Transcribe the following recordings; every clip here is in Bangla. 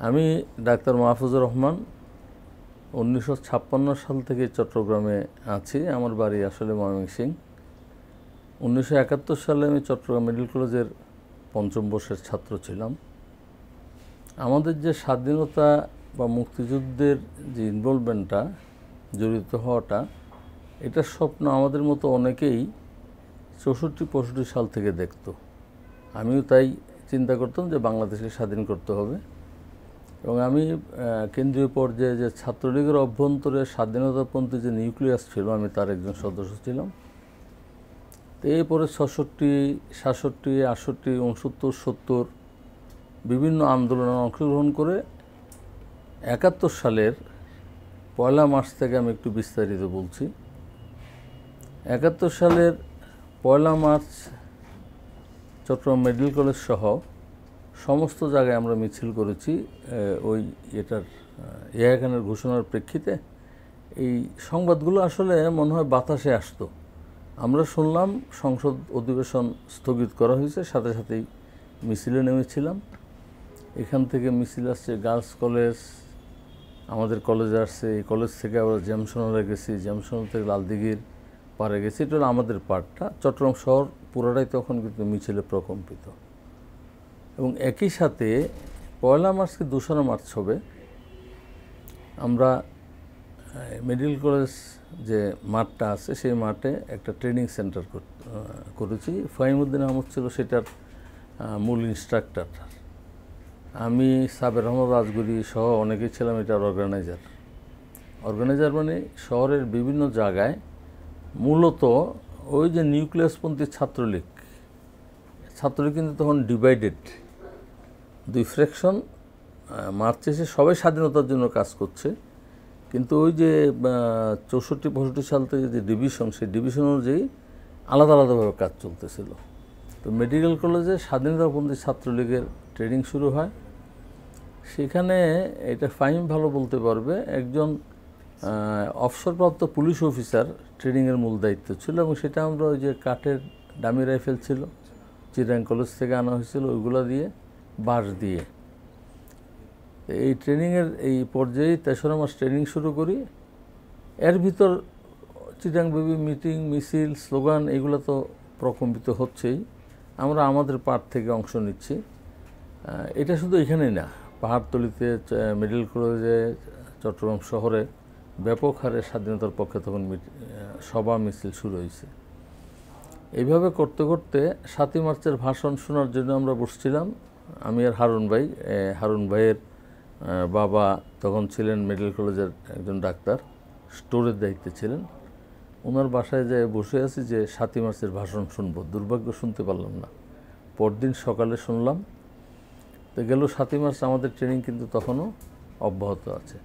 আমি ডাক্তার মাহফুজুর রহমান 1956 সাল থেকে চট্টগ্রামে আছি। আমার বাড়ি আসলে ময়মনসিংহ। 1971 সালে আমি চট্টগ্রাম মেডিকেল কলেজের পঞ্চম বর্ষের ছাত্র ছিলাম। আমাদের যে স্বাধীনতা বা মুক্তিযুদ্ধের যে ইনভলভমেন্টটা, জড়িত হওয়াটা, এটার স্বপ্ন আমাদের মতো অনেকেই 64-65 সাল থেকে দেখত। আমিও তাই চিন্তা করতাম যে বাংলাদেশকে স্বাধীন করতে হবে। এবং আমি কেন্দ্রীয় পর্যায়ে যে ছাত্রলীগের অভ্যন্তরে স্বাধীনতাপন্থী যে নিউক্লিয়াস ছিল, আমি তার একজন সদস্য ছিলাম। তো এরপরে 66, 67, 68, 69, 70 বিভিন্ন আন্দোলনে অংশগ্রহণ করে 71 সালের 1 মার্চ থেকে আমি একটু বিস্তারিত বলছি। 71 সালের 1 মার্চ চট্টগ্রাম মেডিকেল কলেজ সহ সমস্ত জায়গায় আমরা মিছিল করেছি। ওই এটার ইয়াহিয়া খানের ঘোষণার প্রেক্ষিতে এই সংবাদগুলো আসলে মনে হয় বাতাসে আসতো। আমরা শুনলাম সংসদ অধিবেশন স্থগিত করা হয়েছে, সাথে সাথেই মিছিলে নেমেছিলাম। এখান থেকে মিছিল আসছে গার্লস কলেজ, আমাদের কলেজে আসছে। এই কলেজ থেকে আবার জ্যামসনরে গেছি, জ্যামসন থেকে লালদিঘির পাড়ে গেছি। এটা হলো আমাদের পার্টটা। চট্টগ্রাম শহর পুরোটাই তখন কিন্তু মিছিলে প্রকম্পিত। এবং একই সাথে 1 মার্চকে 2রা মার্চ হবে। আমরা মেডিকেল কলেজ যে মাঠটা আছে, সেই মাঠে একটা ট্রেনিং সেন্টার করেছি। ফাহিমউদ্দিন আহমদ ছিল সেটার মূল ইনস্ট্রাক্টর। আমি সাবের আহমদ রাজগুরি সহ অনেকেই ছিলাম এটার অর্গানাইজার মানে শহরের বিভিন্ন জায়গায় মূলত ওই যে নিউক্লিয়াসপন্থী ছাত্রলীগ কিন্তু তখন ডিভাইডেড, 2 ফ্র্যাকশন। মার্চ এসে সবাই স্বাধীনতার জন্য কাজ করছে, কিন্তু ওই যে 64-65 সাল থেকে যে ডিভিশন, সেই ডিভিশন অনুযায়ী আলাদা আলাদাভাবে কাজ চলতেছিল। তো মেডিকেল কলেজে স্বাধীনতাপন্থী ছাত্রলীগের ট্রেনিং শুরু হয়। সেখানে এটা ফাহিম ভালো বলতে পারবে, একজন অবসরপ্রাপ্ত পুলিশ অফিসার ট্রেনিংয়ের মূল দায়িত্ব ছিল। এবং সেটা আমরা ওই যে কাঠের ডামি রাইফেল ছিল, চিটাং কলেজ থেকে আনা হয়েছিল, ওইগুলো দিয়ে বাঁশ দিয়ে এই ট্রেনিংয়ের এই পর্যায়ে 3রা মাস ট্রেনিং শুরু করি। এর ভিতর চিটাং বেবি মিটিং, মিছিল, স্লোগান এগুলো তো প্রকম্পিত হচ্ছেই। আমরা আমাদের পার্ট থেকে অংশ নিচ্ছি। এটা শুধু এখানেই না, পাহাড়তলিতে মেডিকেল কলেজে চট্টগ্রাম শহরে ব্যাপক হারে স্বাধীনতার পক্ষে তখন সভা মিছিল শুরু হয়েছে। এইভাবে করতে করতে 7ই মার্চের ভাষণ শোনার জন্য আমরা বসছিলাম। আমি আর হারুন ভাইয়ের বাবা তখন ছিলেন মেডিকেল কলেজের একজন ডাক্তার, স্টোরের দায়িত্বে ছিলেন। ওনার বাসায় যেয়ে বসে আছি যে 7ই মার্চের ভাষণ শুনবো। দুর্ভাগ্য শুনতে পারলাম না, পরদিন সকালে শুনলাম। তো গেল 7ই মার্চ, আমাদের ট্রেনিং কিন্তু তখনও অব্যাহত আছে।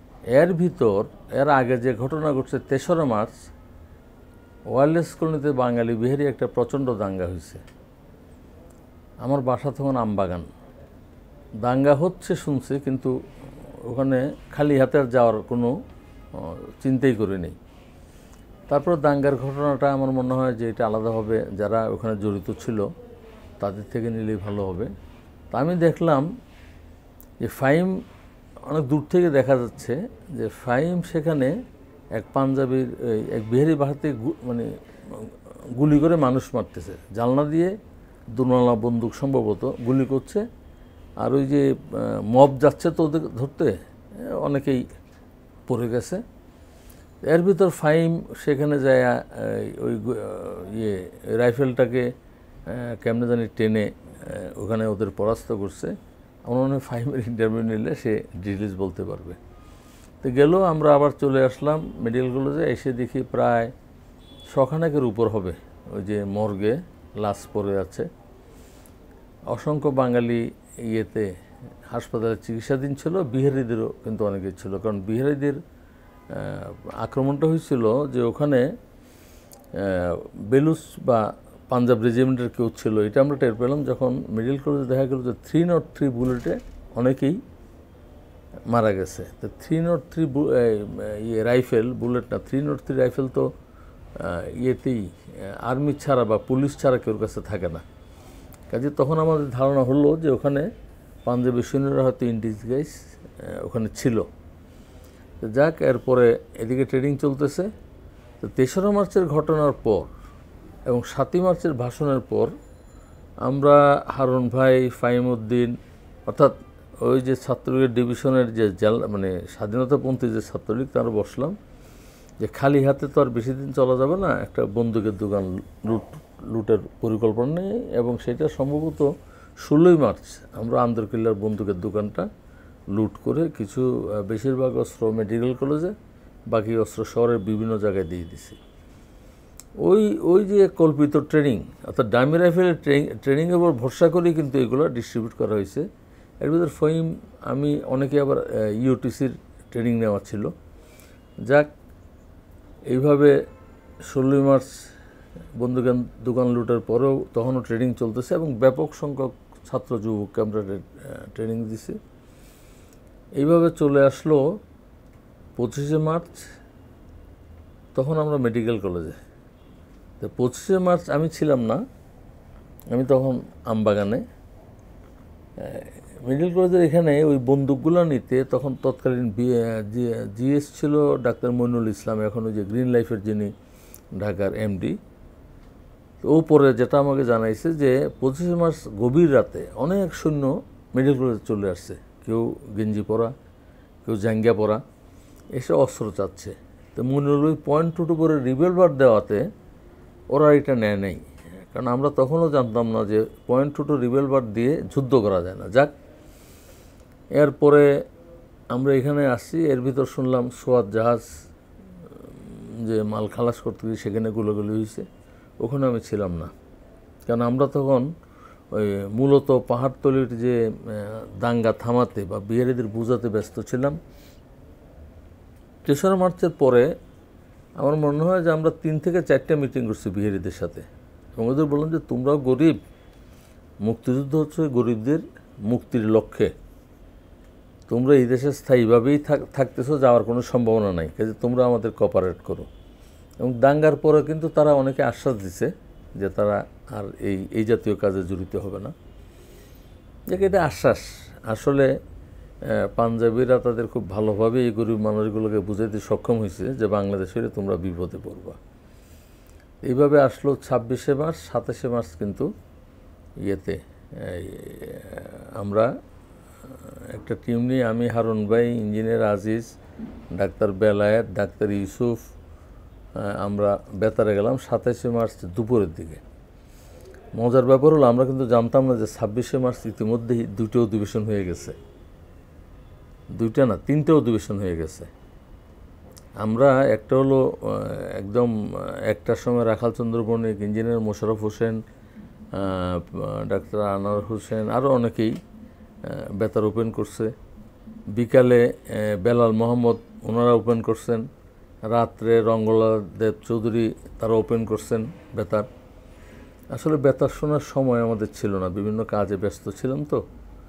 এর আগে যে ঘটনা ঘটছে 3রা মার্চ, ওয়ারলেস কলোনিতে বাঙালি বিহারি একটা প্রচণ্ড দাঙ্গা হয়েছে। আমার বাসা তখন আমবাগান। দাঙ্গা হচ্ছে শুনছি, কিন্তু ওখানে খালি হাতে আর যাওয়ার কোনো চিন্তাই করে নেই। তারপর দাঙ্গার ঘটনাটা আমার মনে হয় যে এটা আলাদাভাবে যারা ওখানে জড়িত ছিল তাদের থেকে নিলেই ভালো হবে। তা আমি দেখলাম যে ফাহিম অনেক দূর থেকে দেখা যাচ্ছে যে ফাহিম সেখানে এক পাঞ্জাবির এক বিহারি বাহাতে মানে গুলি করে মানুষ মারতেছে, জানলা দিয়ে দুনালা বন্দুক সম্ভবত গুলি করছে। আর ওই যে মব যাচ্ছে তো ওদের ধরতে, অনেকেই পড়ে গেছে। এর ভিতর ফাহিম সেখানে যায় ওই রাইফেলটাকে কেমনে জানি টেনে ওখানে ওদের পরাস্ত করছে। আমার মনে হয় ফাহিমের ইন্টারভিউ নিলে সে ডিটেলস বলতে পারবে। তো গেল, আমরা আবার চলে আসলাম মেডিকেল কলেজে। এসে দেখি প্রায় 100 উপর হবে ওই যে মর্গে লাশ পড়ে আছে। অসংখ্য বাঙালি হাসপাতালে চিকিৎসাধীন ছিল। বিহারিদেরও কিন্তু অনেকে ছিল, কারণ বিহারিদের আক্রমণটা হয়েছিল যে ওখানে বেলুচ বা পাঞ্জাব রেজিমেন্টের কেউ ছিল। এটা আমরা টের পেলাম যখন মেডিকেল কলেজে দেখা গেল যে 303 বুলেটে অনেকেই মারা গেছে। তো 303 রাইফেল, বুলেট না, 303 রাইফেল তো আর্মি ছাড়া বা পুলিশ ছাড়া কেউর কাছে থাকে না। কাজে তখন আমাদের ধারণা হলো যে ওখানে পাঞ্জাবি সৈন্যরা হয়তো ইনডিসগাইজ ওখানে ছিল। তো যাক, এরপরে এদিকে ট্রেনিং চলতেছে। তো ৩রা মার্চের ঘটনার পর এবং ৭ই মার্চের ভাষণের পর আমরা হারুন ভাই, ফাহিমউদ্দিন, অর্থাৎ ওই যে ছাত্রলীগের ডিভিশনের যে মানে স্বাধীনতাপন্থী যে ছাত্রলীগ, তারা বসলাম যে খালি হাতে তো আর বেশি দিন চলা যাবে না, একটা বন্দুকের দোকান লুটের পরিকল্পনা নেই। এবং সেটা সম্ভবত ১৬ই মার্চ আমরা আন্দরকিল্লার বন্দুকের দোকানটা লুট করে কিছু বেশিরভাগ অস্ত্র মেডিকেল কলেজে, বাকি অস্ত্র শহরের বিভিন্ন জায়গায় দিয়ে দিছি। ওই যে কল্পিত ট্রেনিং, অর্থাৎ ডামি রাইফেলের ট্রেনিংয়ের উপর ভরসা করেই কিন্তু এগুলো ডিস্ট্রিবিউট করা হয়েছে। এর ভিতরে ফহিম, আমি, অনেকে আবার ইউটিসির ট্রেনিং নেওয়া ছিল। যাক, এইভাবে ১৬ই মার্চ বন্দুকের দোকান লুটের পরেও তখনও ট্রেনিং চলতেছে এবং ব্যাপক সংখ্যক ছাত্র যুবককে আমরা ট্রেনিং দিছি। এইভাবে চলে আসলো ২৫শে মার্চ, তখন আমরা মেডিকেল কলেজে। তো ২৫শে মার্চ আমি ছিলাম না, আমি তখন আমবাগানে। মেডিকেল কলেজের এখানে ওই বন্দুকগুলো নিতে তখন তৎকালীন জিএস ছিল ডাক্তার মইনুল ইসলাম, এখন ওই যে গ্রিন লাইফের যিনি ঢাকার এমডি। ও পরে যেটা আমাকে জানাইছে যে ২৫শে মার্চ গভীর রাতে অনেক সৈন্য মেডিকেল কলেজে চলে আসছে, কেউ গেঞ্জি পরা, কেউ জাঙ্গিয়া পরা, এসে অস্ত্র চাচ্ছে। তো মইনুল ওই .22 করে রিভলভার দেওয়াতে ওরা এটা নেয় নাই, কারণ আমরা তখনও জানতাম না যে .22 রিভলভার দিয়ে যুদ্ধ করা যায় না। যাক, এরপরে আমরা এখানে আসছি। এর ভিতর শুনলাম সোয়াত জাহাজ যে মাল খালাস করতে গিয়ে সেখানে গুলোগুলি হয়েছে। ওখানে আমি ছিলাম না, কারণ আমরা তখন ওই মূলত পাহাড়তলির যে দাঙ্গা থামাতে বা বিহারিদের বোঝাতে ব্যস্ত ছিলাম। ৩রা মার্চের পরে আমার মনে হয় যে আমরা ৩ থেকে ৪টা মিটিং করছি বিহারিদের সাথে, এবং ওদের বললাম যে তোমরাও গরিব, মুক্তিযুদ্ধ হচ্ছে গরিবদের মুক্তির লক্ষ্যে, তোমরা এই দেশে স্থায়ীভাবেই থাকতেছো, যাওয়ার কোনো সম্ভাবনা নাই, কাজে তোমরা আমাদের কোঅপারেট করো। এবং দাঙ্গার পরে কিন্তু তারা অনেকে আশ্বাস দিছে যে তারা আর এই জাতীয় কাজে জড়িত হবে না। যাকে এটা আশ্বাস, আসলে পাঞ্জাবিরা তাদের খুব ভালোভাবে এই গরিব মানুষগুলোকে বুঝাইতে সক্ষম হয়েছে যে বাংলাদেশের তোমরা বিপদে পড়বা। এইভাবে আসলো ২৬শে মার্চ। ২৭শে মার্চ কিন্তু ইয়েতে আমরা একটা টিম নিয়ে, আমি, হারুন ভাই, engineer Aziz, doctor Belayet, doctor Yusuf, আমরা বেতারে গেলাম ২৭শে মার্চ দুপুরের দিকে। মজার ব্যাপার হলো আমরা কিন্তু জানতাম না যে ২৬শে মার্চ ইতিমধ্যেই ২টা অধিবেশন হয়ে গেছে, 2টা না 3টে অধিবেশন হয়ে গেছে। আমরা একটা হলো একদম ১টার সময় রাখাল চন্দ্র বণিক, ইঞ্জিনিয়ার মোশাররফ হোসেন, ডাক্তার আনোয়ার হোসেন, আরও অনেকেই বেতার ওপেন করছে। বিকালে বেলাল মোহাম্মদ ওনারা ওপেন করছেন। রাত্রে রঙ্গলা দেব চৌধুরী তারা ওপেন করছেন বেতার। আসলে বেতার শোনার সময় আমাদের ছিল না, বিভিন্ন কাজে ব্যস্ত ছিলাম। তো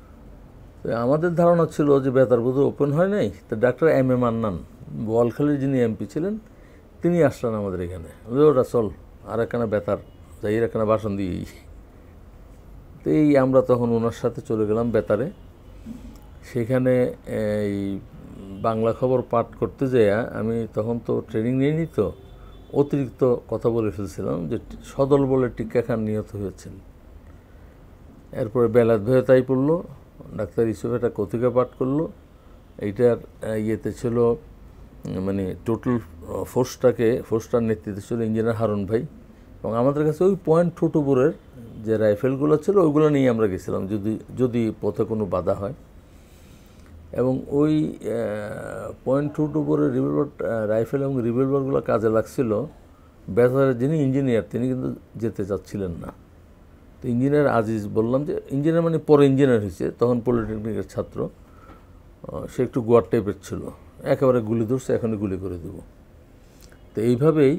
আমাদের ধারণা ছিল যে বেতার বোধহয় ওপেন হয় নাই। তো ডাক্তার এম এ মান্নান, বোয়ালখালীর যিনি এমপি ছিলেন, তিনি আসলেন আমাদের এখানে। ওটা চল আর একখানা বেতার যাই, একখানা ভাষণ দিই। তো আমরা তখন ওনার সাথে চলে গেলাম বেতারে। সেখানে এই বাংলা খবর পাঠ করতে যেয়ে আমি তখন তো ট্রেনিং নিইনি, তো অতিরিক্ত কথা বলে ফেলছিলাম যে সদল বলে টিক্কা খান নিহত হয়েছেন। এরপরে বেলায়েত ভাইও তাই পড়লো, ডাক্তার ইউসুফ একটা কতিকা পাঠ করলো। এইটার ইয়েতে ছিল মানে টোটাল ফোর্সটার নেতৃত্বে ছিল ইঞ্জিনিয়ার হারুন ভাই। এবং আমাদের কাছে ওই .22 বোরের যে রাইফেলগুলো ছিল ওইগুলো নিয়ে আমরা গেছিলাম, যদি পথে কোনো বাধা হয়। এবং ওই .22 বোরের রাইফেল এবং রিভলভারগুলো কাজে লাগছিল। বেতারের যিনি ইঞ্জিনিয়ার তিনি কিন্তু যেতে চাচ্ছিলেন না। তো ইঞ্জিনিয়ার আজিজ বললাম যে, ইঞ্জিনিয়ার মানে পরে ইঞ্জিনিয়ার হয়েছে, তখন পলিটেকনিকের ছাত্র, সে একটু গোয়ার টাইপের ছিল, একেবারে গুলি ধরছে, এখনই গুলি করে দেব। তো এইভাবেই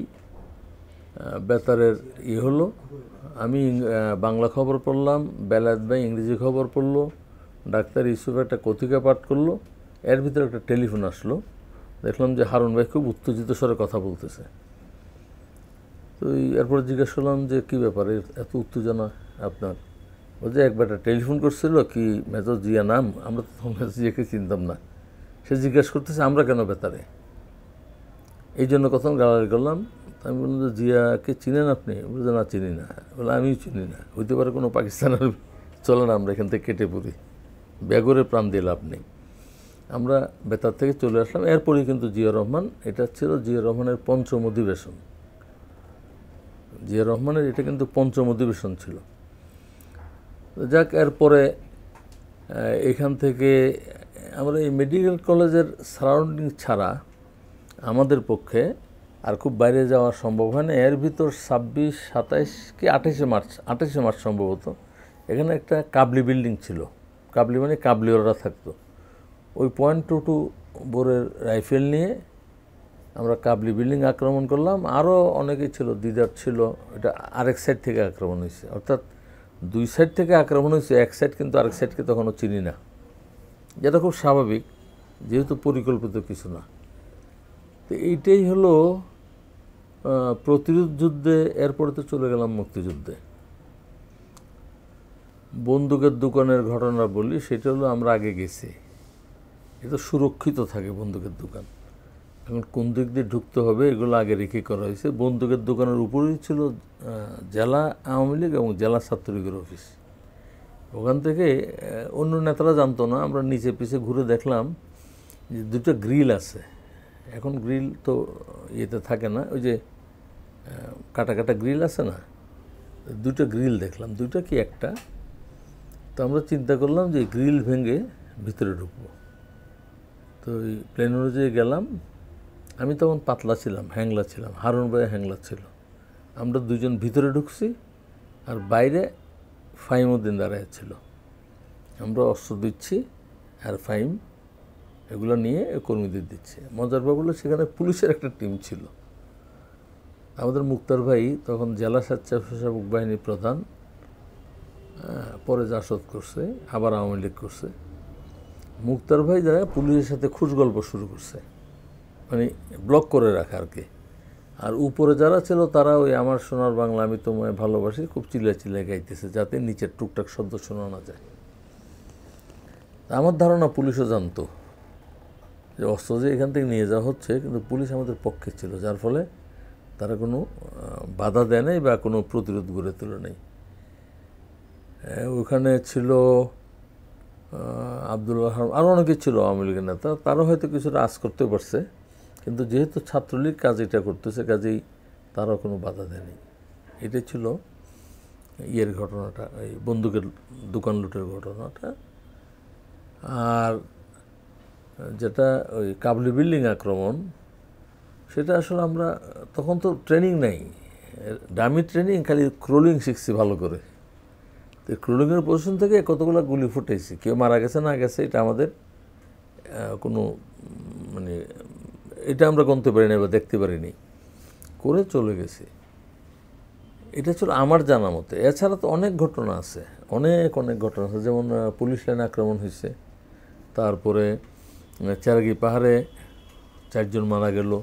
বেতারের হলো। আমি বাংলা খবর পড়লাম, বেলায়েত ভাই ইংরেজি খবর পড়লো, ডাক্তার ইউসুফ একটা কতিকা পাঠ করলো। এর ভিতরে একটা টেলিফোন আসলো, দেখলাম যে হারুন ভাই খুব উত্তেজিত স্বরে কথা বলতেছে। তো এরপর জিজ্ঞেস করলাম যে কী ব্যাপারে এত উত্তেজনা আপনার? ও যে একবার টেলিফোন করছিল কি মেজর জিয়া নাম, আমরা তো মেজর জিয়াকে চিনতাম না। সে জিজ্ঞেস করতেছে আমরা কেন বেতারে, এই জন্য প্রথম গালাগালি করলাম। আমি বললাম যে জিয়াকে চিনেন আপনি? বলছে না চিনি না। বলে আমিও চিনি না, হইতে পারে কোনো পাকিস্তানের, চলে না আমরা এখান থেকে কেটে পড়ি, বেগরে প্রাণ দিয়ে লাভ নেই। আমরা বেতার থেকে চলে আসলাম। এরপরেই কিন্তু জিয়া রহমান, এটা ছিল জিয়া রহমানের পঞ্চম অধিবেশন। জিয়া রহমানের এটা কিন্তু পঞ্চম অধিবেশন ছিল। যাক, এরপরে এখান থেকে আমরা এই মেডিকেল কলেজের সারাউন্ডিং ছাড়া আমাদের পক্ষে আর খুব বাইরে যাওয়া সম্ভব হয় না। এর ভিতর 26, 27 কি 28শে মার্চ সম্ভবত এখানে একটা কাবলি বিল্ডিং ছিল। কাবলি মানে কাবলিওয়ালা থাকতো। ওই .22 বোরের রাইফেল নিয়ে আমরা কাবলি বিল্ডিং আক্রমণ করলাম। আরও অনেকেই ছিল, দিদার ছিল, এটা আরেক সাইড থেকে আক্রমণ হয়েছে। অর্থাৎ দুই সাইড থেকে আক্রমণ হয়েছে, এক সাইড কিন্তু আরেক সাইডকে তখনও চিনি না, যেটা খুব স্বাভাবিক, যেহেতু পরিকল্পিত কিছু না। তো এইটাই হলো প্রতিরোধ যুদ্ধে। এরপরে তো চলে গেলাম মুক্তিযুদ্ধে। বন্দুকের দোকানের ঘটনা বলি, সেটা হলো আমরা আগে গেছি, এটা সুরক্ষিত থাকে বন্দুকের দোকান। এখন কোন দিক দিয়ে ঢুকতে হবে এগুলো আগে রেখে করা হয়েছে। বন্দুকের দোকানের উপরেই ছিল জেলা আওয়ামী লীগ এবং জেলা ছাত্রলীগের অফিস। ওখান থেকে অন্য নেতারা জানতো না, আমরা নিচে পিছে ঘুরে দেখলাম যে দুটো গ্রিল আছে। এখন গ্রিল তো ইয়েতে থাকে না, ওই যে কাটা কাটা গ্রিল আছে না, দুটো গ্রিল দেখলাম, দুইটা কি একটা। তো আমরা চিন্তা করলাম যে গ্রিল ভেঙে ভিতরে ঢুকবো। তো ওই প্লেন অনুযায়ী গেলাম। আমি তখন পাতলা ছিলাম, হ্যাংলা ছিলাম, হারুন ভাই হ্যাংলা ছিল। আমরা দুজন ভিতরে ঢুকছি, আর বাইরে ফাইমউদ্দিন দাঁড়ায় ছিল। আমরা অস্ত্র দিচ্ছি আর ফাইম এগুলো নিয়ে কর্মীদের দিচ্ছে। মজার ব্যাপার হলো সেখানে পুলিশের একটা টিম ছিল। আমাদের মুক্তার ভাই তখন জেলা স্বেচ্ছাসেবক বাহিনীর প্রধান, পরে জাসদ করছে, আবার আওয়ামী লীগ করছে। মুক্তার ভাই যারা পুলিশের সাথে খুশ গল্প শুরু করছে, মানে ব্লক করে রাখা আর কি। আর উপরে যারা ছিল তারা ওই আমার সোনার বাংলা আমি তোমায় ভালোবাসি খুব চিল্লা চিল্লা গাইতেছে, যাতে নিচের টুকটাক শব্দ শোনা না যায়। আমার ধারণা পুলিশও জানতো যে অস্ত্র যে এখান থেকে নিয়ে যাওয়া হচ্ছে, কিন্তু পুলিশ আমাদের পক্ষে ছিল, যার ফলে তারা কোনো বাধা দেয় নাই বা কোনো প্রতিরোধ গড়ে তোলে নাই। ওখানে ছিল আব্দুল্লাহ, আরও অনেকে ছিল আওয়ামী লীগের নেতা, তারা হয়তো কিছুটা আঁচ করতে পারছে, কিন্তু যেহেতু ছাত্রলীগ কাজ এটা করতেছে, কাজেই তারাও কোনো বাধা দেয়নি। এটাই ছিল ইয়ের ঘটনাটা, এই বন্দুকের দোকান লুটের ঘটনাটা। আর যেটা ওই কাবলি বিল্ডিং আক্রমণ, সেটা আসলে আমরা তখন তো ট্রেনিং নেই, ডামি ট্রেনিং, খালি ক্রোলিং শিখছি ভালো করে। তো ক্রোলিংয়ের পজিশন থেকে কতগুলো গুলি ফুটাইছি, কেউ মারা গেছে না গেছে এটা আমাদের কোনো মানে এটা আমরা গণতে পারিনি বা দেখতে পারিনি, করে চলে গেছি। এটা ছিল আমার জানা মতে। এছাড়া তো অনেক ঘটনা আছে, অনেক ঘটনা আছে। যেমন পুলিশ লাইনে আক্রমণ হয়েছে, তারপরে চেরাগি পাহাড়ে 4 জন মারা গেল।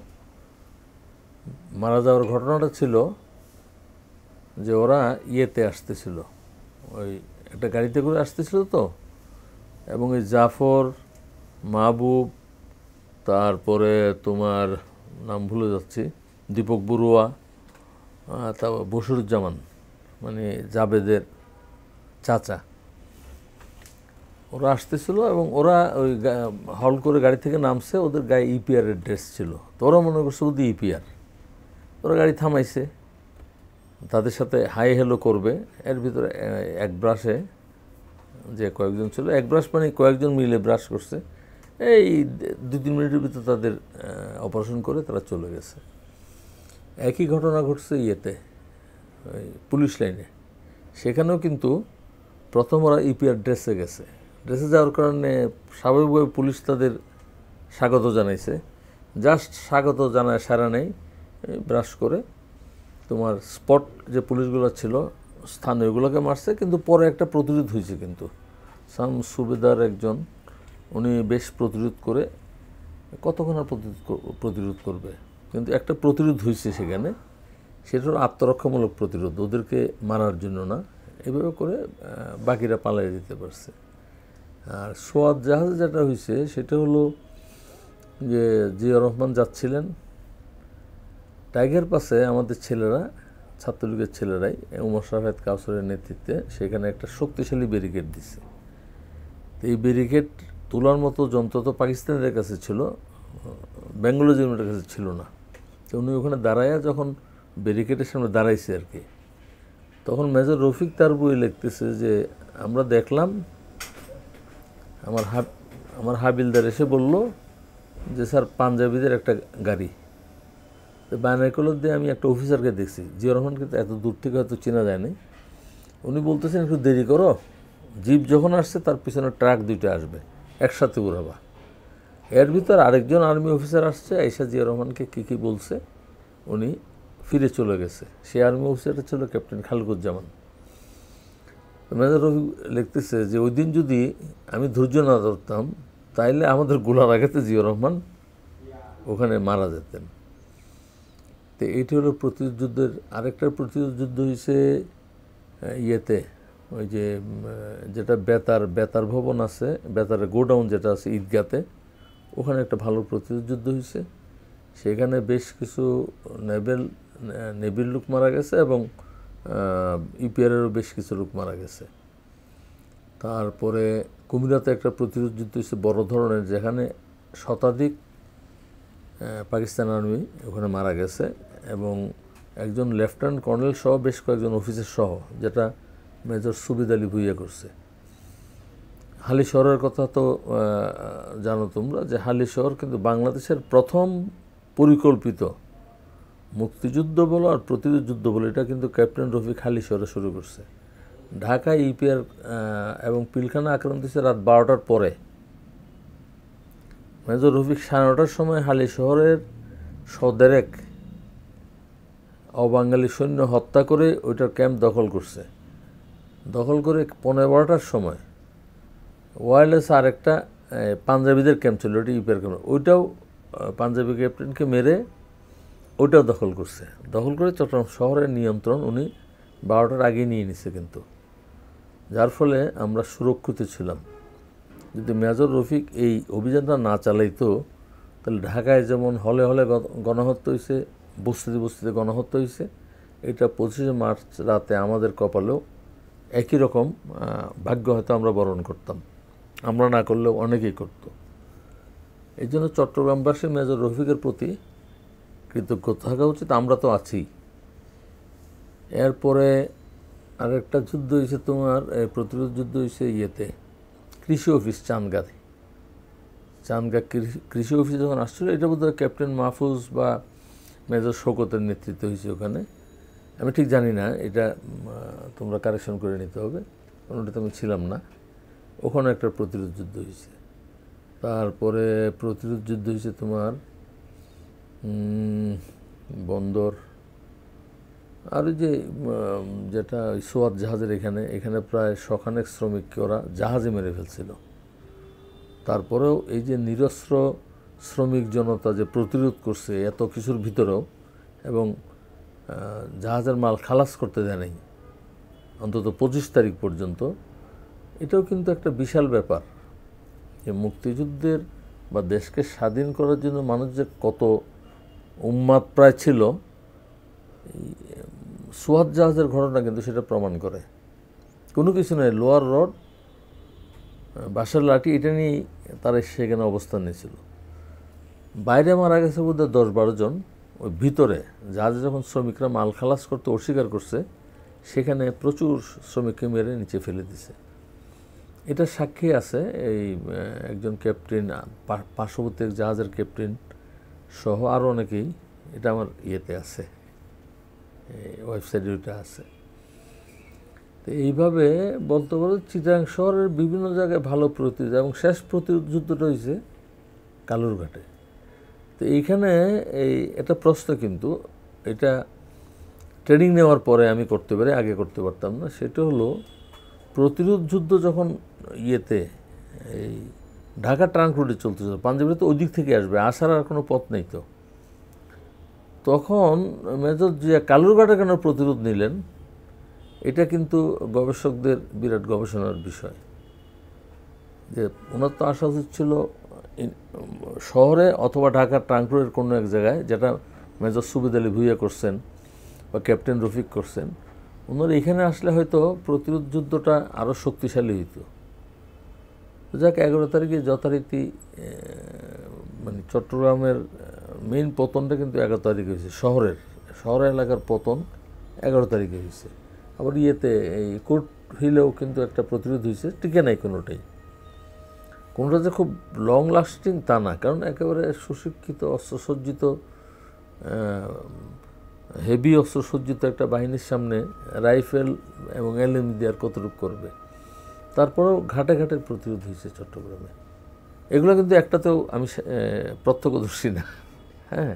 মারা যাওয়ার ঘটনাটা ছিল যে ওরা ইয়েতে আসতেছিল, ওই একটা গাড়িতে করে আসতেছিল তো, এবং এই জাফর, মাহবুব, তারপরে তোমার নাম ভুলে যাচ্ছি, দীপক বড়ুয়া, তারপর বশিরুজ্জামান মানে জাবেদের চাচা, ওরা আসতেছিল এবং ওরা ওই হল করে গাড়ি থেকে নামছে, ওদের গায়ে ইপিআরের ড্রেস ছিল। তো ওরা মনে করছে ওদের ইপিআর, ওরা গাড়ি থামাইছে, তাদের সাথে হাই হ্যালো করবে। এর ভিতরে এক ব্রাশে যে কয়েকজন ছিল, এক ব্রাশ মানে কয়েকজন মিলে ব্রাশ করছে, এই 2-3 মিনিটের ভিতরে তাদের অপারেশন করে তারা চলে গেছে। একই ঘটনা ঘটছে ইয়েতে, ওই পুলিশ লাইনে। সেখানেও কিন্তু প্রথম ওরা ইপিআর ড্রেসে গেছে, ড্রেসে যাওয়ার কারণে স্বাভাবিকভাবে পুলিশ তাদের স্বাগত জানাইছে। জাস্ট স্বাগত জানায় সারা নেই, ব্রাশ করে তোমার স্পট যে পুলিশগুলো ছিল স্থানীয়গুলোকে মারছে। কিন্তু পরে একটা প্রতিরোধ হয়েছে, কিন্তু সাম সুবেদার একজন, উনি বেশ প্রতিরোধ করে, কতক্ষণ আর প্রতিরোধ করবে, কিন্তু একটা প্রতিরোধ হয়েছে সেখানে। সেটা হলো আত্মরক্ষামূলক প্রতিরোধ, ওদেরকে মারার জন্য না। এভাবে করে বাকিরা পালিয়ে দিতে পারছে। আর সোয়াত জাহাজে যেটা হয়েছে সেটা হলো যে জিয়া রহমান যাচ্ছিলেন, টাইগার পাসে আমাদের ছেলেরা, ছাত্রলীগের ছেলেরাই উমর শাহেদ কাউসারের নেতৃত্বে সেখানে একটা শক্তিশালী ব্যারিকেড দিছে। তো এই ব্যারিকেড তোলার মতো যন্ত্র তো পাকিস্তানের কাছে ছিল, বেঙ্গলের কাছে ছিল না। তো উনি ওখানে দাঁড়াইয়া যখন ব্যারিকেডের সামনে দাঁড়াইছে আর কি, তখন মেজর রফিক তার বই লিখতেছে যে আমরা দেখলাম আমার হাবিলদার এসে বলল যে স্যার পাঞ্জাবিদের একটা গাড়ি। তো বাইনাকুলার দিয়ে আমি একটা অফিসারকে দেখছি, জিয়া রহমানকে তো এত দূর থেকে হয়তো চেনা যায়নি। উনি বলতেছেন একটু দেরি করো, জিপ যখন আসছে তার পিছনে ট্রাক দুইটা আসবে, একসাথে উড়াবা। এর ভিতর আরেকজন আর্মি অফিসার আসছে, আইসা জিয়া রহমানকে কী বলছে, উনি ফিরে চলে গেছে। সেই আর্মি অফিসারটা ছিল ক্যাপ্টেন খালিকুজ্জামান। মেজর রফি লিখতেছে যে ওই দিন যদি আমি ধৈর্য না ধরতাম তাইলে আমাদের গোলার আঘাতে জিয়া রহমান ওখানে মারা যেতেন। তো এইটি হলো প্রতিযুদ্ধের। আরেকটা প্রতিযুদ্ধ হয়েছে ইয়েতে, ওই যে যেটা বেতার ভবন আছে, বেতারের গোডাউন যেটা আছে ঈদগাতে, ওখানে একটা ভালো প্রতিযুদ্ধ হয়েছে। সেখানে বেশ কিছু নেভির লোক মারা গেছে এবং ইপিআরেরও বেশ কিছু লোক মারা গেছে। তারপরে কুমিরাতে একটা প্রতিযুদ্ধ হয়েছে বড় ধরনের, যেখানে শতাধিক পাকিস্তান আর্মি ওখানে মারা গেছে এবং একজন লেফটেন্যান্ট কর্নেল সহ বেশ কয়েকজন অফিসার সহ, যেটা মেজর সুবিদ আলী ভুইয়া করছে। হালি শহরের কথা তো জানো তোমরা, যে হালি শহর কিন্তু বাংলাদেশের প্রথম পরিকল্পিত মুক্তিযুদ্ধ বলো আর প্রতিরোধ যুদ্ধ বলো, এটা কিন্তু ক্যাপ্টেন রফিক হালি শহরে শুরু করছে। ঢাকায় ইপিআর এবং পিলখানা আক্রান্ত হয়েছে রাত 12টার পরে। মেজর রফিক 9:30টার সময় হালি শহরের সদেরেক অবাঙালি সৈন্য হত্যা করে ওইটার ক্যাম্প দখল করছে। দখল করে 12:15টার সময় ওয়ারলেস আর একটা পাঞ্জাবিদের ক্যাম্প ছিল, ওইটা ইপিআর ক্যাম্প, ওইটাও পাঞ্জাবি ক্যাপ্টেনকে মেরে ওইটাও দখল করছে। দখল করে চট্টগ্রাম শহরের নিয়ন্ত্রণ উনি 12টার আগে নিয়ে নিছে কিন্তু, যার ফলে আমরা সুরক্ষিত ছিলাম। যদি মেজর রফিক এই অভিযানটা না চালাইতো তাহলে ঢাকায় যেমন হলে হলে গণহত্যা হয়েছে, বস্তিতে বস্তিতে গণহত্যা হয়েছে, এটা 25শে মার্চ রাতে আমাদের কপালেও একই রকম ভাগ্য হয়তো আমরা বরণ করতাম, আমরা না করলেও অনেকেই করত। এই জন্য চট্টগ্রামবাসী মেজর রফিকের প্রতি কৃতজ্ঞ থাকা উচিত, আমরা তো আছি। এরপরে আরেকটা যুদ্ধ হয়েছে তোমার, প্রতিরোধ যুদ্ধ হয়েছে ইয়েতে, কৃষি অফিস চানগা কৃষি অফিসে যখন আসছিল, এটা বোধহয় ক্যাপ্টেন মাহফুজ বা মেজর শওকতের নেতৃত্ব হয়েছে ওখানে, আমি ঠিক জানি না, এটা তোমরা কারেকশন করে নিতে হবে, কারণ ওটাতে আমি ছিলাম না। ওখানে একটা প্রতিরোধ যুদ্ধ হয়েছে। তারপরে প্রতিরোধ যুদ্ধ হয়েছে তোমার বন্দর, আর যে যেটা সোয়াত জাহাজের এখানে প্রায় 100 শ্রমিককে ওরা জাহাজে মেরে ফেলছিল। তারপরেও এই যে নিরস্ত্র শ্রমিক জনতা যে প্রতিরোধ করছে এত কিছুর ভিতরেও, এবং জাহাজের মাল খালাস করতে দেয় নাই অন্তত 25 তারিখ পর্যন্ত, এটাও কিন্তু একটা বিশাল ব্যাপার। যে মুক্তিযুদ্ধের বা দেশকে স্বাধীন করার জন্য মানুষ যে কত উন্মাদ প্রায় ছিল, সোয়াত জাহাজের ঘটনা কিন্তু সেটা প্রমাণ করে। কোনো কিছু নয়, লোয়ার রড, বাঁশের লাঠি, এটা নিয়েই তারা সেখানে অবস্থান নিয়েছিল। বাইরে মারা গেছে বোধহয় 10-12 জন, ওই ভিতরে জাহাজে যখন শ্রমিকরা মাল খালাস করতে অস্বীকার করছে, সেখানে প্রচুর শ্রমিককে মেরে নিচে ফেলে দিছে। এটা সাক্ষী আছে এই একজন ক্যাপ্টেন, পার্শ্ববর্তী জাহাজের ক্যাপ্টেন সহ আরও অনেকেই, এটা আমার ইয়েতে আছে, ওয়েবসাইটে ওইটা আছে। তো এইভাবে বলতে পারো চিটাগাং শহরের বিভিন্ন জায়গায় ভালো প্রতিরোধ, এবং শেষ প্রতিরোধ যুদ্ধটা হয়েছে কালুরঘাটে। তো এইখানে এটা প্রশ্ন, কিন্তু এটা ট্রেনিং নেওয়ার পরে আমি করতে পারি, আগে করতে পারতাম না। সেটা হলো প্রতিরোধ যুদ্ধ যখন ইয়েতে এই ঢাকা ট্রাঙ্ক রোডে চলতেছিল, পাঞ্জাবে তো ওই দিক থেকে আসবে, আসার আর কোনো পথ নেই। তো তখন মেজর জিয়া কালুরঘাটে কেন প্রতিরোধ নিলেন, এটা কিন্তু গবেষকদের বিরাট গবেষণার বিষয়, যে ওনার তো আসা উচিত ছিল শহরে অথবা ঢাকার ট্রাঙ্ক রোডের কোনো এক জায়গায়, যেটা মেজর সুবেদ আলী ভুইয়া করছেন বা ক্যাপ্টেন রফিক করছেন। ওনারা এখানে আসলে হয়তো প্রতিরোধ যুদ্ধটা আরও শক্তিশালী হইতো। যাক, 11 তারিখে যথারীতি মানে চট্টগ্রামের মেইন পতনটা কিন্তু 11 তারিখে হয়েছে, শহর এলাকার পতন 11 তারিখে হয়েছে। আবার এই কোর্ট হিলেও কিন্তু একটা প্রতিরোধ হয়েছে, টিকে নাই কোনোটাই। কোনোটা যে খুব লং লাস্টিং তা না, কারণ একেবারে সুশিক্ষিত অস্ত্রসজ্জিত হেভি অস্ত্রসজ্জিত একটা বাহিনীর সামনে রাইফেল এবং এলএমজি দিয়ে আর কতটুকু করবে। তারপরেও ঘাটে ঘাটে প্রতিরোধ হয়েছে চট্টগ্রামে। এগুলো কিন্তু একটাতেও আমি প্রত্যক্ষদর্শী না। হ্যাঁ,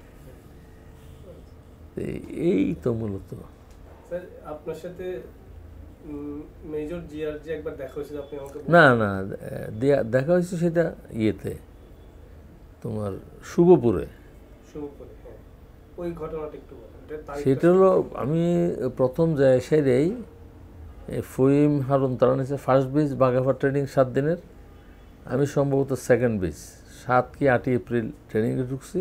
এই তো মূলত। স্যার, আপনার সাথে মেজর জিয়ার যে একবার দেখা হয়েছিল, আপনি আমাকে না দেখা হয়েছে সেটা ইয়েতে তোমার শুভপুরে। হ্যাঁ, ওই ঘটনাটা একটু বলেন। সেটা হলো, আমি প্রথম যাই সেরেই ফহিম হারুন তারা নিয়েছে ফার্স্ট বেজ বাগাফা ট্রেনিং 7 দিনের, আমি সম্ভবত সেকেন্ড বেজ 7 কি 8 এপ্রিল ট্রেনিংয়ে ঢুকছি।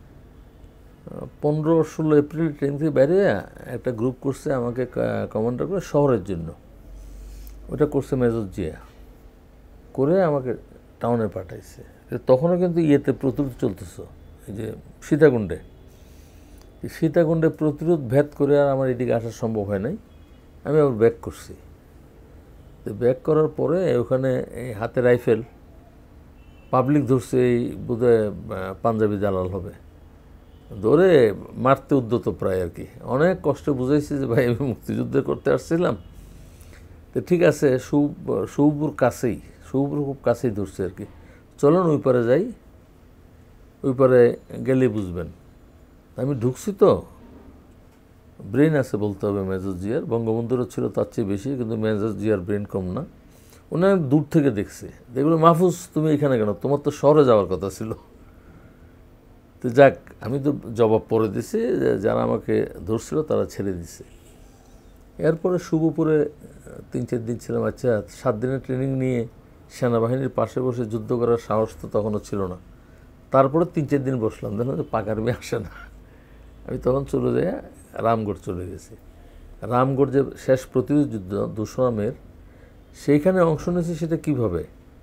15-16 এপ্রিল ট্রেনিং থেকে বাইরে একটা গ্রুপ করছে আমাকে কমান্ডার করে শহরের জন্য, ওটা করছে মেজর জিয়া, করে আমাকে টাউনে পাঠাইছে। তখনও কিন্তু ইয়েতে প্রতিরোধ চলতেছ, এই যে সীতাকুণ্ডে প্রতিরোধ ভেদ করে আর আমার এদিকে আসা সম্ভব হয় নাই। আমি আবার ব্যাক করছি। তো ব্যাক করার পরে ওখানে এই হাতে রাইফেল পাবলিক ধরছে, এই বোধহয় পাঞ্জাবি দালাল হবে, ধরে মারতে উদ্যত প্রায় আর কি। অনেক কষ্ট বুঝাইছি যে ভাই আমি মুক্তিযুদ্ধ করতে আসছিলাম, তো ঠিক আছে শুভপুর খুব কাছেই ধরছে আর কি, চলুন ওই পারে যাই, ওই পারে গেলে বুঝবেন। আমি ঢুকছি তো, ব্রেন আছে বলতে হবে মেজর জিয়ার, বঙ্গবন্ধুরও ছিল তার চেয়ে বেশি, কিন্তু মেজর জিয়ার ব্রেন কম না। উনি দূর থেকে দেখছে, দেখলো মাহফুজ তুমি এখানে কেন, তোমার তো শহরে যাওয়ার কথা ছিল। তো যাক, আমি তো জবাব পরে দিছি, যারা আমাকে ধরছিল তারা ছেড়ে দিছে। এরপরে শুভপুরে 3-4 দিন ছিলাম। আচ্ছা, 7 দিনের ট্রেনিং নিয়ে সেনাবাহিনীর পাশে বসে যুদ্ধ করার সাহস তো তখনও ছিল না। তারপরে 3-4 দিন বসলাম, দেখলাম যে পাক আর্মি আসে না। আমি তখন চলে যাই রামগড় চলে গেছি। রামগড় যে শেষ প্রতিরোধ যুদ্ধ 2 মের, সেইখানে অংশ নিয়েছি। সেটা কিভাবে,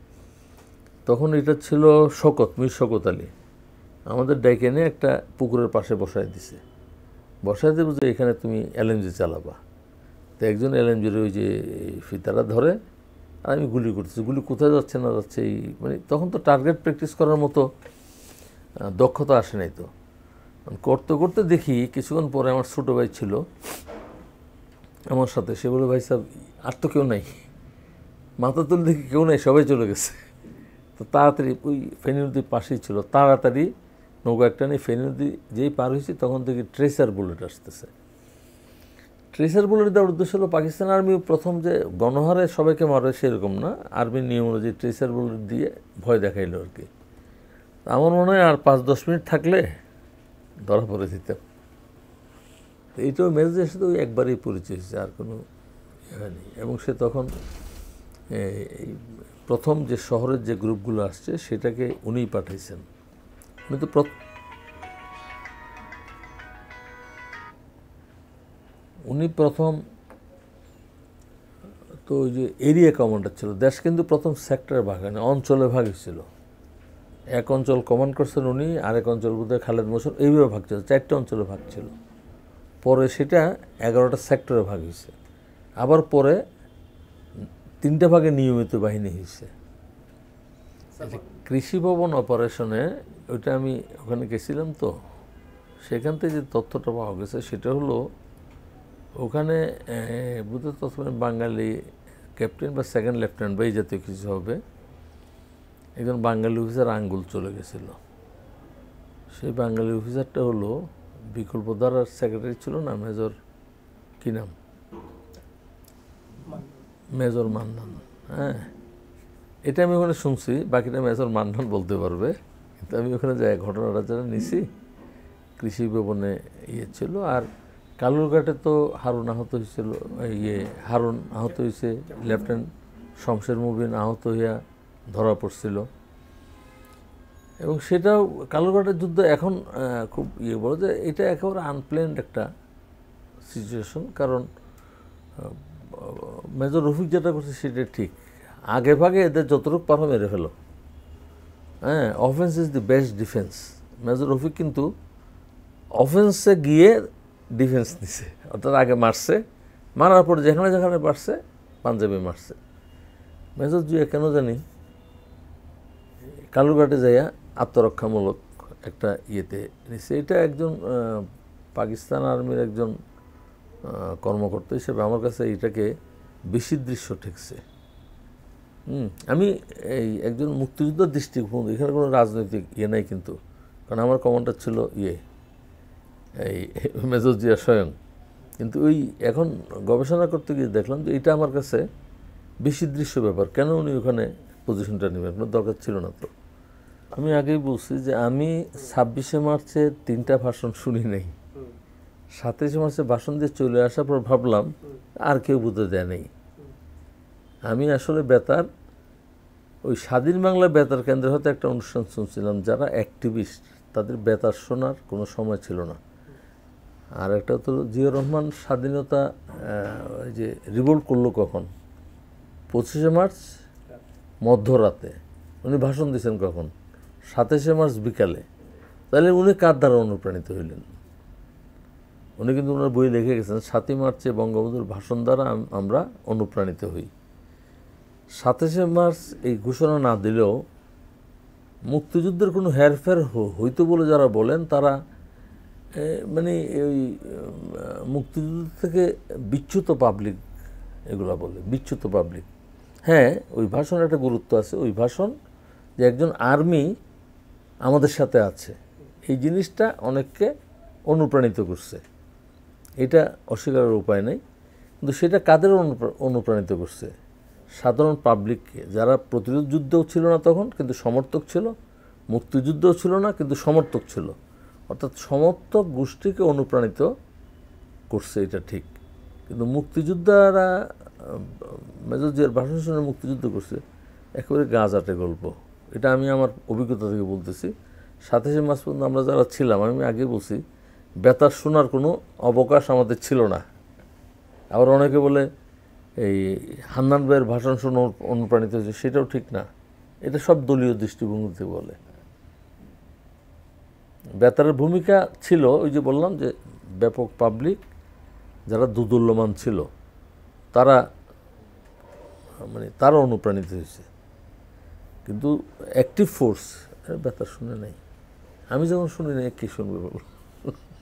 তখন এটা ছিল মীর শকত আলী আমাদের ডেকে এনে একটা পুকুরের পাশে বসায় দিছে, বসায় দেবো যে এখানে তুমি এলএমজি চালাবা। তো একজন এলএমজির ওই যে ফিতারা ধরে, আর আমি গুলি করতেছি, গুলি কোথায় যাচ্ছে না যাচ্ছে, এই মানে তখন তো টার্গেট প্র্যাকটিস করার মতো দক্ষতা আসে নাই। তো করতে করতে দেখি কিছুক্ষণ পরে আমার ছোটো ভাই ছিল আমার সাথে, সে বলে ভাই সাহেব আর তো কেউ নাই, মাথা তুলে দেখি কেউ নাই, সবাই চলে গেছে। তো তাড়াতাড়ি ওই ফেনী নদীর পাশেই ছিল, তাড়াতাড়ি নৌকা একটা নিয়ে ফেনী নদী যেই পার হয়েছি তখন থেকে ট্রেসার বুলেট আসতেছে। ট্রেসার বুলেট দেওয়ার উদ্দেশ্য হলো, পাকিস্তান আর্মি প্রথম যে গণহারে সবাইকে মারে সেরকম না, আর্মির নিয়ম অনুযায়ী ট্রেসার বুলেট দিয়ে ভয় দেখাইলো আর কি। আমার মনে হয় আর 5-10 মিনিট থাকলে ধরা পড়ে দিতাম। এইটাও মেজরের সাথে ওই একবারই পরিচয় হয়েছে, আর কোনো হয়নি। এবং সে তখন এই প্রথম যে শহরের যে গ্রুপগুলো আসছে সেটাকে উনিই পাঠাইছেন। উনি তো প্রথম তো ওই যে এরিয়া কমান্ডার ছিল। দেশ কিন্তু প্রথম সেক্টরে ভাগ হয় না, অঞ্চলে ভাগ হয়েছিল। এক অঞ্চল কমান্ড করছেন উনি, আরেক অঞ্চল বোধহয় খালেদ মোশাররফ, এইভাবে ভাগ ছিল, 4টে অঞ্চলে ভাগ ছিল। পরে সেটা 11টা সেক্টরে ভাগ হয়েছে। আবার পরে 3টে ভাগে নিয়মিত বাহিনী হয়েছে। কৃষি ভবন অপারেশনে ওইটা আমি ওখানে গেছিলাম, তো সেখান থেকে যে তথ্যটা পাওয়া গেছে সেটা হলো, ওখানে বুঝতে তৎকালীন বাঙালি ক্যাপ্টেন বা সেকেন্ড লেফটেন্যান্ট বা এই জাতীয় কিছু হবে, একজন বাঙালি অফিসার আঙ্গুল চলে গেছিল। সেই বাঙালি অফিসারটা হলো বিকল্পধারার সেক্রেটারি ছিল না, মেজর কি নাম, মেজর মান্নান। হ্যাঁ, এটা আমি ওখানে শুনছি, বাকিটা মেজর মান্নান বলতে পারবে। কিন্তু আমি ওখানে যাই ঘটনাটা যারা নিছি, কৃষি ভবনে ছিল। আর কালুরঘাটে তো হারুন আহত হয়েছিল, হারুন আহত হয়েছে, লেফটেন্যান্ট শমশের মুবিন আহত হইয়া ধরা পড়ছিল। এবং সেটাও কালুরঘাটের যুদ্ধ এখন খুব বলো যে এটা একেবারে আনপ্ল্যান্ড একটা সিচুয়েশন। কারণ মেজর রফিক যেটা করছে সেটা ঠিক, আগে ভাগে এদের যতটুকু পারো মেরে ফেলো। হ্যাঁ, offence is the best defence. Major Rafiq কিন্তু অফেন্সে গিয়ে ডিফেন্স নিছে, অর্থাৎ আগে মারছে, মারার পর যেখানে যেখানে পারছে পাঞ্জাবি মারছে। মেজর জিয়া কেন জানি কালুরঘাটে যাইয়া আত্মরক্ষামূলক একটা ইয়েতে নিছে। এটা একজন পাকিস্তান আর্মির একজন কর্মকর্তা হিসেবে আমার কাছে এটাকে বেশি দৃশ্য ঠেকছে। আমি এই একজন মুক্তিযুদ্ধের দৃষ্টিভঙ্গি, এখানে কোনো রাজনৈতিক ইয়ে নাই কিন্তু, কারণ আমার কমান্ডার ছিল এই মেজর জিয়া স্বয়ং। কিন্তু ওই এখন গবেষণা করতে গিয়ে দেখলাম যে এটা আমার কাছে বেশি দৃশ্য ব্যাপার। কেন উনি ওখানে পজিশনটা নেবেন, আপনার দরকার ছিল না তো। আমি আগেই বলছি যে আমি 26শে মার্চে 3টা ভাষণ শুনি নাই, 27শে মার্চে ভাষণ দিয়ে চলে আসার পর ভাবলাম আর কেউ বুঝতে দেয় নেই। আমি আসলে বেতার ওই স্বাধীন বাংলা বেতার কেন্দ্রে হয়তো একটা অনুষ্ঠান শুনছিলাম, যারা অ্যাক্টিভিস্ট তাদের বেতার শোনার কোনো সময় ছিল না। আর একটা তো জিয়াউর রহমান স্বাধীনতা ওই যে রিভোল্ট করলো কখন, 25শে মার্চ মধ্যরাতে। উনি ভাষণ দিয়েছেন কখন, 27শে মার্চ বিকালে। তাহলে উনি কার দ্বারা অনুপ্রাণিত হইলেন? উনি কিন্তু ওনার বই লিখে গেছেন 7ই মার্চে বঙ্গবন্ধুর ভাষণ দ্বারা আমরা অনুপ্রাণিত হই। 27শে মার্চ এই ঘোষণা না দিলেও মুক্তিযুদ্ধের কোনো হেরফের হইতো বলে যারা বলেন তারা মানে ওই মুক্তিযুদ্ধ থেকে বিচ্যুত পাবলিক এগুলা বলে, বিচ্যুত পাবলিক। হ্যাঁ, ওই ভাষণের একটা গুরুত্ব আছে। ওই ভাষণ যে একজন আর্মি আমাদের সাথে আছে, এই জিনিসটা অনেককে অনুপ্রাণিত করছে, এটা অস্বীকারের উপায় নেই। কিন্তু সেটা কাদের অনুপ্রাণিত করছে? সাধারণ পাবলিককে, যারা প্রতিরোধ যুদ্ধও ছিল না তখন কিন্তু সমর্থক ছিল, মুক্তিযুদ্ধও ছিল না কিন্তু সমর্থক ছিল, অর্থাৎ সমর্থক গোষ্ঠীকে অনুপ্রাণিত করছে, এটা ঠিক। কিন্তু মুক্তিযোদ্ধারা মেজর জিয়ার ভাষণ শুনে মুক্তিযুদ্ধ করছে, একেবারে গাঁজাটে গল্প। এটা আমি আমার অভিজ্ঞতা থেকে বলতেছি। 27শে মার্চ পর্যন্ত আমরা যারা ছিলাম, আমি আগে বলছি, বেতার শোনার কোনো অবকাশ আমাদের ছিল না। আবার অনেকে বলে এই হান্নান ভাইয়ের ভাষণ শুনে অনুপ্রাণিত হয়েছে, সেটাও ঠিক না। এটা সব দলীয় দৃষ্টিভঙ্গিতে বলে। বেতারের ভূমিকা ছিল ওই যে বললাম যে ব্যাপক পাবলিক যারা দুদুল্যমান ছিল তারা মানে তারা অনুপ্রাণিত হয়েছে, কিন্তু অ্যাক্টিভ ফোর্স বেতার শুনে নাই। আমি যখন শুনি নাই, কে শুনবে বলো?